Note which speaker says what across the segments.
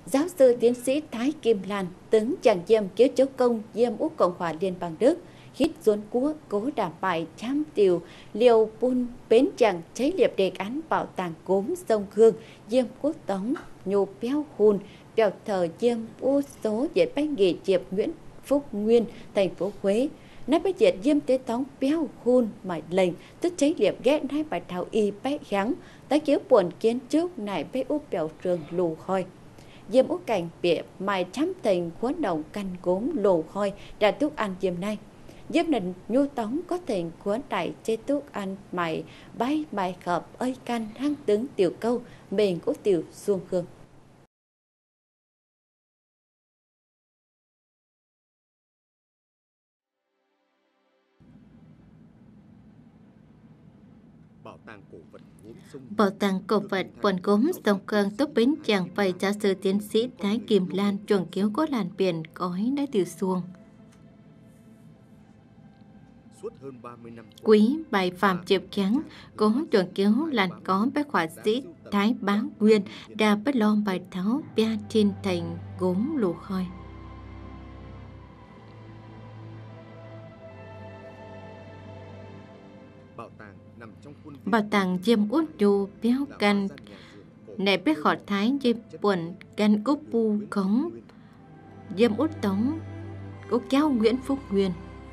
Speaker 1: Giáo sư tiến sĩ Thái Kim Lan, tướng chàng diêm kiếu chấu công diêm Úc Cộng hòa Liên bang Đức, hít ruốn cua cố đảm bài chám tiều liều bun bến chẳng cháy liệp đề án bảo tàng gốm sông Hương diêm quốc tống nhô béo hùn bèo thờ diêm u số dễ bánh nghề diệp Nguyễn Phúc Nguyên thành phố Huế nắp bế diệt diêm tế tống béo hùn mải lệnh tức cháy liệp ghé nai bài thảo y bế gắng tái kiếu buồn kiến trúc nải bế úp bèo trường lù khoi diêm úc cảnh bịa mài chám thành khuôn đồng căn gốm lồ khoi đã túc ăn diêm nay diêm nền nhu tống có thành khuôn đại chế túc ăn mài bay mài khập ơi căn hang tướng tiểu câu mình úc tiểu xuông khương.
Speaker 2: Bảo tàng cổ vật quần gốm sông Khương túc bến chàng vầy giáo sư tiến sĩ Thái Kim Lan chuồng kiếu có làn biển cói đã tiểu xuông. Quý bài phạm chịu trắng có chuồng kiếu làn có bác họa sĩ Thái Bá Nguyên đã bất lo bài tháo bia trên thành gốm lù khoi. Bảo tàng diêm út du béo căn này biết họ thái diêm buồn căn cúp bu cống diêm út tống của cháu Nguyễn Phúc Nguyên.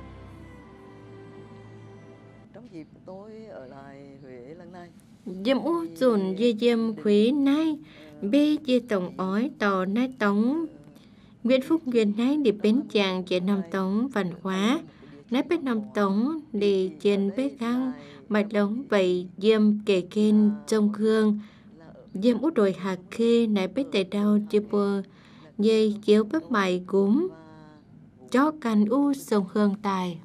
Speaker 3: Trong dịp tôi ở lại Huế lần này,
Speaker 2: diêm út dùn dê diêm quý nay bê dê tổng ói tò nai tống Nguyễn Phúc Nguyên nay đi bến chàng trên năm tống văn hóa nãy bên năm tống đi trên bế khang mạch lống vậy diêm kể kênh trong Khương diêm út đồi hạt khê nãy bế tề đau chê bơ dây chiếu bếp mày gốm cho cành u sông Khương tài.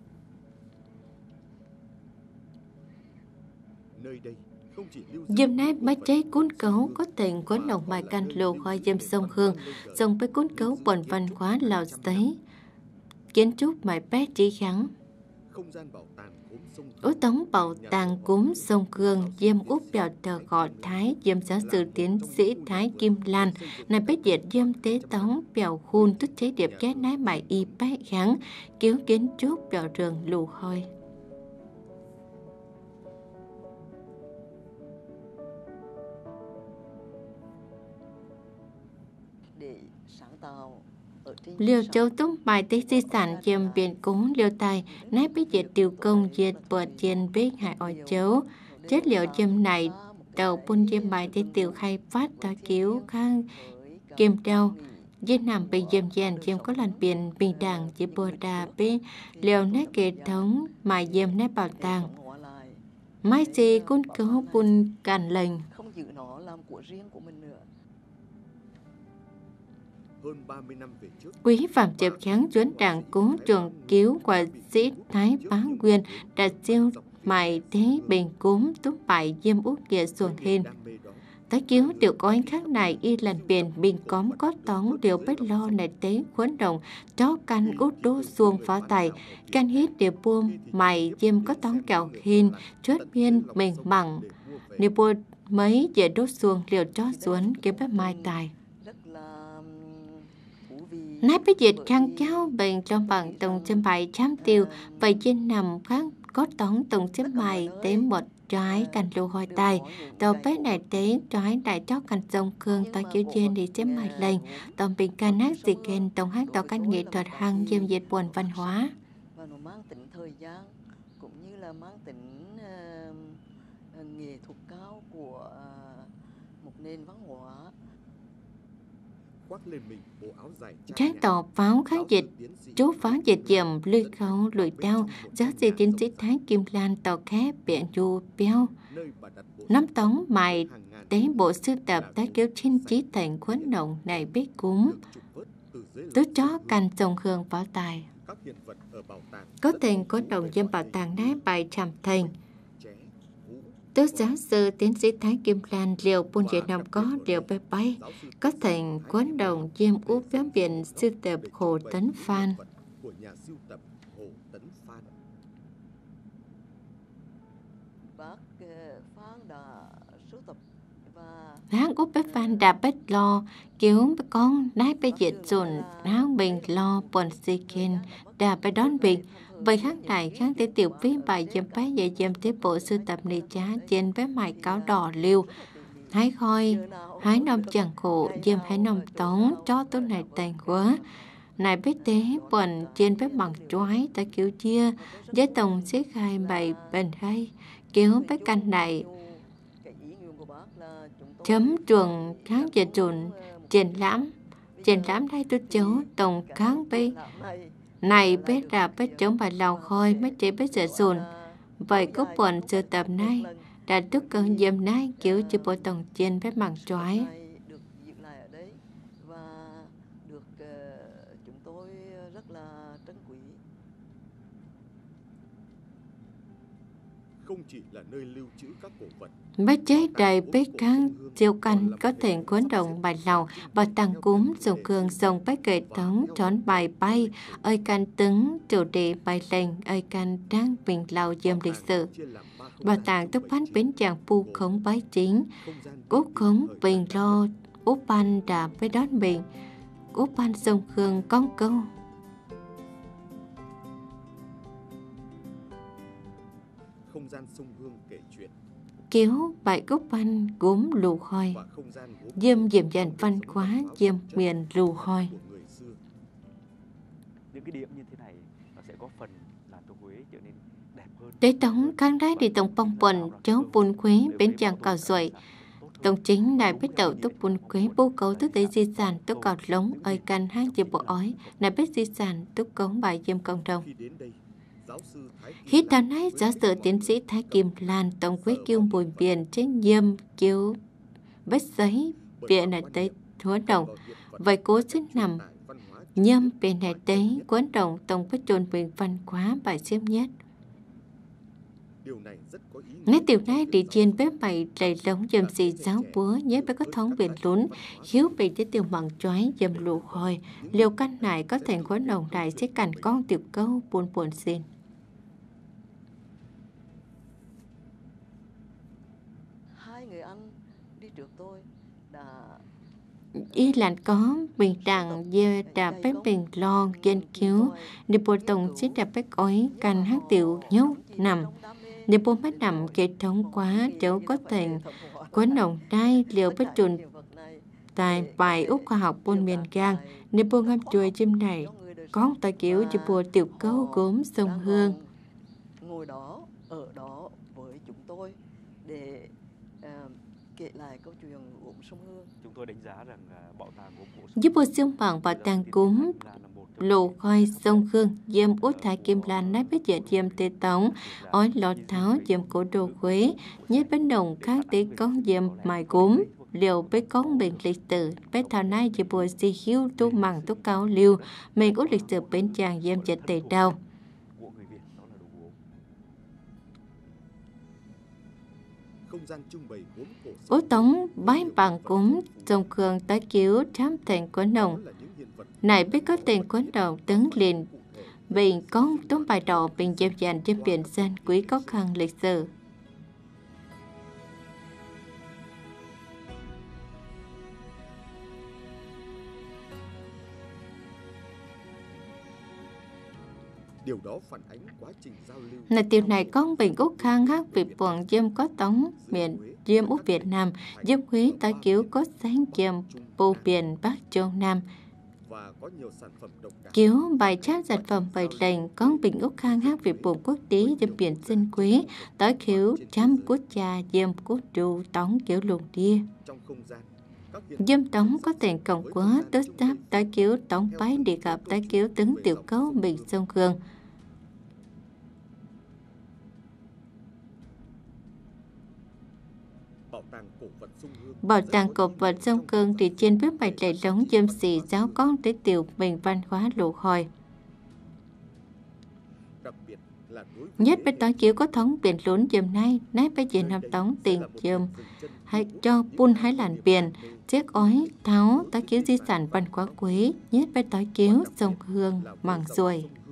Speaker 2: Diêm nái bác cháy cuốn cấu có tiền cuốn đồng bài canh lô khoai diêm sông Hương dòng với cuốn cấu bồn văn hóa lào giấy kiến trúc mài bét trí kháng. Ú tống bảo tàng gốm sông Hương diêm úp bèo tờ gọ thái diêm giáo sư tiến sĩ Thái Kim Lan này bét diệt diêm tế tống bèo khuôn tức chế điệp ghé nái mài y bét kháng cứu kiến trúc bèo rừng lù khoi. Liêu châu túng bài tế di sản chiêm biển cúng liêu tài nái bí diệt tiêu công diệt bợt trên bí hại ở châu chất liệu chiêm này đầu bún chiêm bài tế tiêu khai phát ta cứu khang kiêm trao dưới nằm bị diêm dàn chiêm có làn biển bình đẳng chỉ bờ đà bí liều nét kế thống mà diêm nét bảo tàng mai gì cũng có bún càn lệnh. Quý phạm chệp kháng chuyến đảng cố trường cứu quả sĩ Thái Bá Nguyên đã siêu mài thế bình cúm túc bài diêm út kia xuồng hên. Tá cứu điều có ánh khác này y lần biển bình cóm có tóng điều bết lo này tế khuấn đồng chó căn út đô xuông phá tài căn hít điều buông mài diêm có tóng kẹo hên chốt miên mình mẳng nếu buông mấy dễ đốt xuông liều cho xuống kiếm bếp mai tài. Nái bí diệt khăn cháu bệnh trong bằng tổng châm bài chám tiêu vậy trên nằm khác có tống tổng châm bài tế một trái cành lô hồi tài tàu bếp này tế trái đại chó cành sông Khương tàu kiểu trên đi chém mài lên tổng bình ca nát dị kênh tổng hát tàu canh nghệ thuật hăng diêm diệt buồn văn hóa.
Speaker 3: Và nó mang tính thời gian cũng như là mang tính nghệ thuật cao của một nền văn hóa.
Speaker 2: Trái tỏ pháo kháng dịch chú pháo dịch dầm lưới khấu lưỡi đau giáo sư tiến sĩ Thái Kim Lan tàu khép biển du béo nắm tống mài tế bộ sưu tập đã kéo trên trí thành khuấn động này biết cúng tứ chó canh sông Hương bảo tài có tiền khuấn động dân bảo tàng nái bài trầm thành. Tứ giáo sư tiến sĩ Thái Kim Lan liều buôn Việt Nam có liều bay bay có thành quán đồng diêm úp véo biển sưu tập Hồ Tấn Phan.
Speaker 3: Bác Phan đã sưu tập và
Speaker 2: Háng úp bếp phan đà bếp lo, kiểu con nái bê diệt dồn, háng bình lo bồn xì kên, đà bê đón bình. Vậy kháng đại kháng tế tiểu phí bài dâm bái dạy dâm tế bộ sư tập nì chá trên vé mài cáo đỏ liêu. Hái khoi, hái nông chẳng khổ, dâm hái nông tống, cho tốt này tàn quá. Này bếp tế bồn trên bếp bằng choái ta kiểu chia, với tổng xế khai bày bền hay, kiểu bếp canh này. Chấm trường kháng dịch trùn, triển lãm đây tôi cháu tổng kháng bê. Này bếp đà bếp chống bài lào khôi mấy chế bếp giờ dùn. Vậy có buồn sự tập này, đã tức cơn dâm này kiểu chứ bộ tổng trên bếp bằng choái.
Speaker 4: Không chỉ là nơi lưu trữ các cổ vật.
Speaker 2: Bếp chế đầy bếp kháng siêu canh có thể cuốn đồng bài lầu và tăng cúm dùng cường dòng bếp kệ tống trón bài bay ơi can tứng chủ đề bài lệnh ơi can đáng bình lầu dâm lịch sử. Bảo tàng túc phán bến chàng pu khống bái chính úp khống bình lo úp ban đã với đón mình úp ban sông khương con câu.
Speaker 4: Không gian sông Hương kể chuyện.
Speaker 2: Kéo bài gốc văn gốm lù khoi, diêm diệm dàn văn hóa diêm miền lù khoi.
Speaker 5: Những cái điểm như thế này nó sẽ có phần làm cho Huế trở nên đẹp hơn.
Speaker 2: Tế tống kháng đái đi tổng phong quần cháu bùn Huế bến chàng cào duệ. Tổng chính này biết đầu túc bùn Huế bố cấu tức tế di sản túc cào lống ơi căn hang diệp bộ ói này biết di sản túc cống bài diêm cộng đồng. Khi đó nãy giáo sư tiến sĩ Thái Kim Lan tổng quý kiêu bùi biển trên diêm kiêu bếp giấy biển này tới huấn đồng. Vậy cố sức nằm nhâm biển này tới huấn đồng tổng bếp trồn bình văn hóa bài xiêm nhất. Ngay tiểu này đi trên bếp bày đầy lống dầm xì giáo búa nhé bếp có thống biển lún hiếu bị tới tiểu bằng choái dầm lụ hồi liều căn này có thể huấn đồng này sẽ cản con tiểu câu buồn buồn xin. Y là có bình đẳng dê đà bếp bình lo nghiên cứu để bộ tổng sẽ đà bếp ói canh hát tiểu nhốt nằm để bộ mắt nằm hệ thống quá cháu có thể quấn đồng đai liều bếp trùn tại bài úc khoa học bôn miền gang để bộ ngâm chuối chim này có tài kiểu cho bộ tiểu câu gốm sông Hương.
Speaker 3: Ngồi đó ở đó với chúng tôi để kể lại câu chuyện gốm sông Hương.
Speaker 5: Chúng tôi đánh giá rằng bảo tàng gốm
Speaker 2: giúp bộ xương bằng bảo tàng cúm lù khoi sông Hương diêm út Thái Kim Lan nái biết dạy diêm tê tống ói lọt tháo diêm cổ đồ Huế nhất bến đồng khác tế con diêm mài cúm liều bế con bình lịch sử bế thảo nai dì bùa si hiếu tu măng tu cao liêu mình út lịch sử bến chàng diêm chật tề đau. Ú tống bái bằng cúm dòng khương tới cứu trám thành của nồng. Này biết có tiền của nồng tấn liền bình con tốn bài đỏ bình dẹp dàn trên biển dân quý có khăn lịch sử.
Speaker 4: Điều đó phản ánh quá trình giao lưu.
Speaker 2: Là điều này con bình úc khang hát vì bọn diêm có tống miền diêm úc Việt Nam diêm quý tới cứu có sáng diêm bù biển Bắc Châu Nam. Cứu bài chát sản phẩm bài lệnh con bình úc khang hát vì bọn quốc tế diêm biển sinh quý tới cứu chám quốc gia diêm quốc trụ tống kiểu luồng đia. Diêm tống có tiền cộng quá tức giáp tới cứu tống bái địa gặp tới cứu tướng tiểu cấu bình sông Hương. Bảo tàng cổ vật sông Hương thì trên bếp bạch lệ lống diêm xì giáo con tới tiểu bình văn hóa lụ hồi. Nhất bên tống chiếu có thống biển lún diêm nay, nát bây giờ nằm tống tiền diêm hay cho pun hái làn biển, chiếc ói tháo tá chiếu di sản văn hóa quý, nhất bên tống chiếu sông Hương mảng ruồi.